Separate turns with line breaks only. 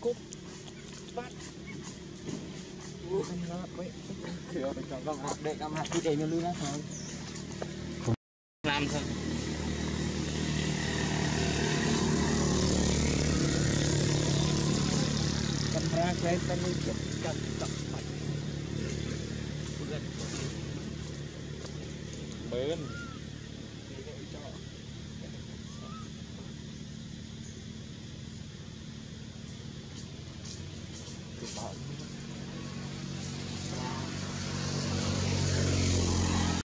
cúp bắt camera quay kiểu chọn vòng hạt để camera cứ để như luôn thôi làm thôi camera quay tên đi chết cần tập phải bên cái